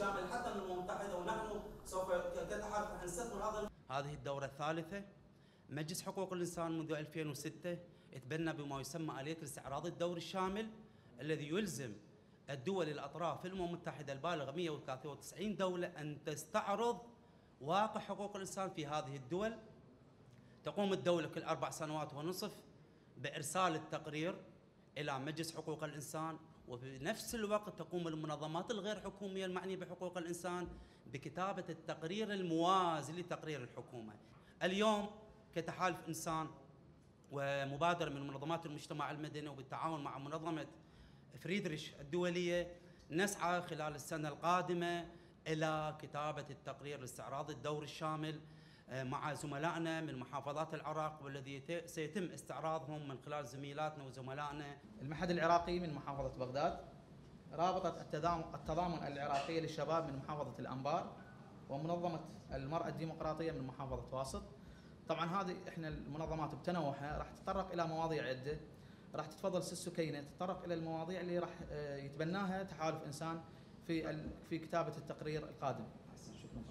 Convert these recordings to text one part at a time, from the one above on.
شامل حتى من الامم المتحده، ونحن سوف كتحالف رح نستثمر هذه الدوره الثالثه. مجلس حقوق الانسان منذ 2006 اتبنى بما يسمى آلية الاستعراض الدوري الشامل، الذي يلزم الدول الأطراف في الأمم المتحدة البالغة 193 دولة أن تستعرض واقع حقوق الإنسان في هذه الدول. تقوم الدولة كل 4 سنوات ونصف بإرسال التقرير إلى مجلس حقوق الإنسان، وفي نفس الوقت تقوم المنظمات الغير حكومية المعنية بحقوق الإنسان بكتابة التقرير الموازي لتقرير الحكومة. اليوم كتحالف إنسان ومبادرة من منظمات المجتمع المدني وبالتعاون مع منظمة فريدريش الدولية نسعى خلال السنة القادمة إلى كتابة التقرير الاستعراض الدوري الشامل مع زملائنا من محافظات العراق، والذي سيتم استعراضهم من خلال زميلاتنا وزملائنا. المعهد العراقي من محافظة بغداد، رابطة التضامن العراقية للشباب من محافظة الأنبار، ومنظمة المرأة الديمقراطية من محافظة واسط. طبعا هذه احنا المنظمات بتنوعها راح تتطرق الى مواضيع عده. راح تتفضل سيس سكينه تتطرق الى المواضيع اللي راح يتبناها تحالف انسان في كتابه التقرير القادم. شكرا.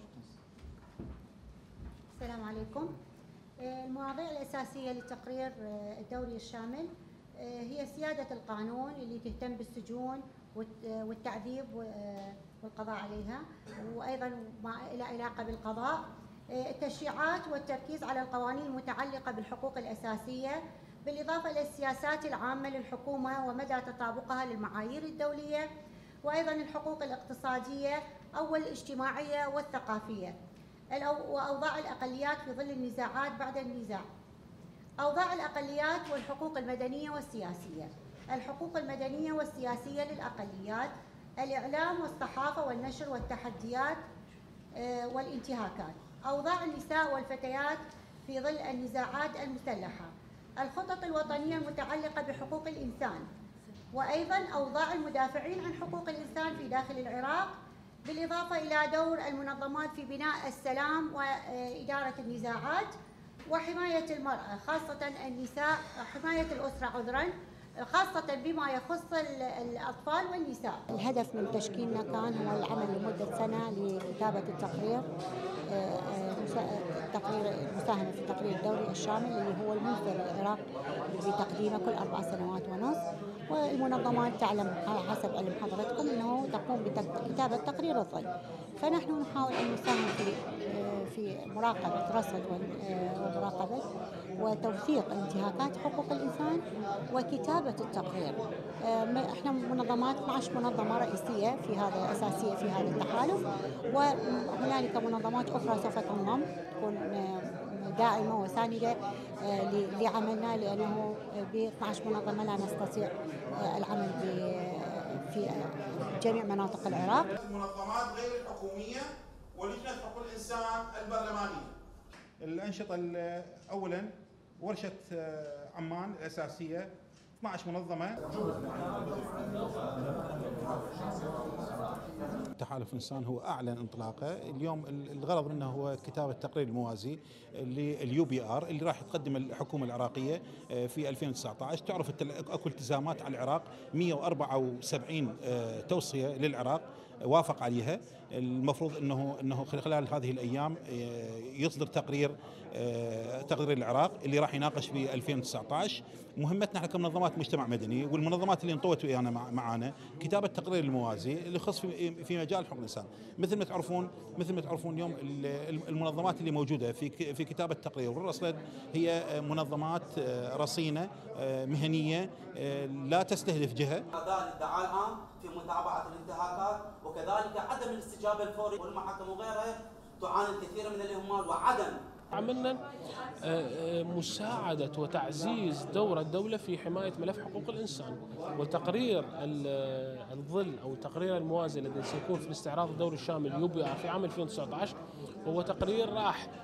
السلام عليكم. المواضيع الاساسيه للتقرير الدوري الشامل هي سياده القانون اللي تهتم بالسجون والتعذيب والقضاء عليها، وايضا ما له علاقه بالقضاء، التشريعات والتركيز على القوانين المتعلقة بالحقوق الأساسية، بالإضافة إلى السياسات العامة للحكومة ومدى تطابقها للمعايير الدولية، وأيضا الحقوق الاقتصادية أو الاجتماعية والثقافية، وأوضاع الأقليات في ظل النزاعات بعد النزاع، أوضاع الأقليات والحقوق المدنية والسياسية، الحقوق المدنية والسياسية للأقليات، الإعلام والصحافة والنشر والتحديات والانتهاكات، أوضاع النساء والفتيات في ظل النزاعات المسلحة، الخطط الوطنية المتعلقة بحقوق الإنسان، وأيضا أوضاع المدافعين عن حقوق الإنسان في داخل العراق، بالإضافة إلى دور المنظمات في بناء السلام وإدارة النزاعات، وحماية المرأة خاصة النساء، حماية الأسرة عذرا، خاصة بما يخص الأطفال والنساء. الهدف من تشكيلنا كان هو العمل لمدة سنة لكتابة التقرير، المساهمة في التقرير الدوري الشامل اللي هو المنفر للعراق بتقديمه كل 4 سنوات ونص. والمنظمات تعلم حسب علم حضرتكم أنه تقوم بكتابة تقرير الظل، فنحن نحاول أن نساهم في مراقبة رصد ومراقبة وتوثيق انتهاكات حقوق الإنسان وكتابة التقرير. احنا منظمات 12 منظمة رئيسية في هذا أساسية في هذا التحالف، وهنالك منظمات أخرى سوف تنضم تكون دائمة وساندة لعملنا، لأنه ب 12 منظمة لا نستطيع العمل في جميع مناطق العراق. المنظمات غير الحكومية ولجنة حقوق الإنسان البرلمانية. الأنشطة أولاً ورشة عمان الأساسية 12 منظمة. تحالف إنسان هو أعلن انطلاقه اليوم. الغرض منه هو كتابة التقرير الموازي للUPR اللي راح تقدم الحكومة العراقية في 2019. تعرف اكو التزامات على العراق، 174 توصية للعراق وافق عليها. المفروض انه خلال هذه الايام يصدر تقرير العراق اللي راح يناقش في 2019. مهمتنا احنا كمنظمات مجتمع مدني والمنظمات اللي انطوت ويانا معانا كتابه التقرير الموازي اللي يخص في مجال حقوق الانسان. مثل ما تعرفون اليوم المنظمات اللي موجوده في كتابه التقرير والرصد هي منظمات رصينه مهنيه لا تستهدف جهه. أداء الادعاء العام في متابعه الانتهاكات، وكذلك عدم الاستجابه الفوري، والمحاكم وغيرها تعاني الكثير من الاهمال وعدم. عملنا مساعدة وتعزيز دور الدولة في حماية ملف حقوق الإنسان، وتقرير الظل أو التقرير الموازي الذي سيكون في الاستعراض الدوري الشامل UPR في عام 2019 هو تقرير راح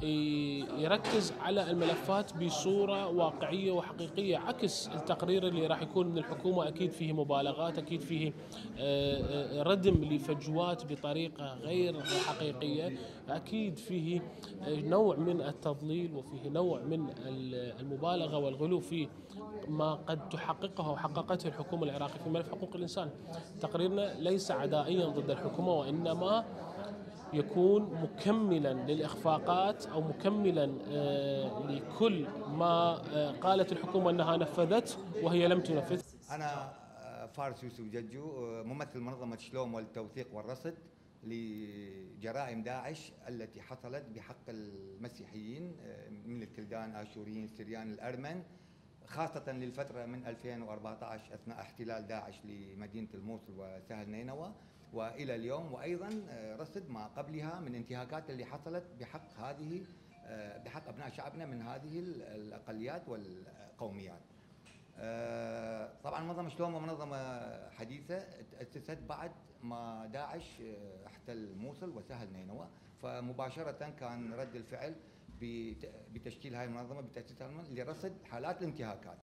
يركز على الملفات بصورة واقعية وحقيقية، عكس التقرير اللي راح يكون من الحكومة. أكيد فيه مبالغات، أكيد فيه ردم لفجوات بطريقة غير حقيقية، أكيد فيه نوع من التضليل، وفيه نوع من المبالغة والغلو في ما قد تحققه وحققته الحكومة العراقية في ملف حقوق الإنسان. تقريرنا ليس عدائيا ضد الحكومة، وإنما يكون مكملا للإخفاقات أو مكملا لكل ما قالت الحكومة أنها نفذت وهي لم تنفذ. أنا فارس يوسف ججو، ممثل منظمة شلوم والتوثيق والرصد لجرائم داعش التي حصلت بحق المسيحيين من الكلدان، آشوريين، سريان، الأرمن، خاصة للفترة من 2014 أثناء احتلال داعش لمدينة الموصل وسهل نينوى وإلى اليوم، وأيضا رصد ما قبلها من انتهاكات اللي حصلت بحق أبناء شعبنا من هذه الأقليات والقوميات. طبعا منظمة شلوم منظمة حديثة تأسست بعد ما داعش احتل الموصل وسهل نينوى، فمباشرة كان رد الفعل بتشكيل هذه المنظمة بتأسيسها لرصد حالات الانتهاكات.